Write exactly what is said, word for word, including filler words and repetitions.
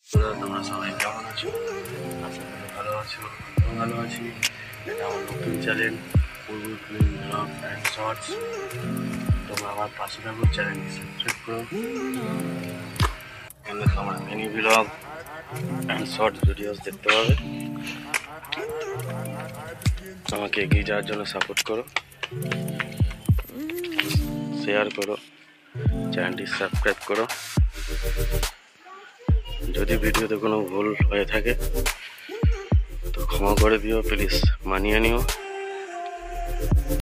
তোমরা সবাই কেমন আছো? আশা করি ভালো আছো, আমিও ভালো আছি। এটা আমার নতুন channel Bulbul film blog and shorts. তোমরা আমার পাশে থাকো, চ্যানেলটি সাবস্ক্রাইব করো। এখানে তোমরা mini blog and shorts videos দেখতে পাবে। আমাকে এগিয়ে যাওয়ার জন্য সাপোর্ট করো, শেয়ার করো, চ্যানেলটি সাবস্ক্রাইব করো। যদি ভিডিওতে কোনো ভুল হয়ে থাকে তো ক্ষমা করে দিও, প্লিজ মানিয়ে নিও।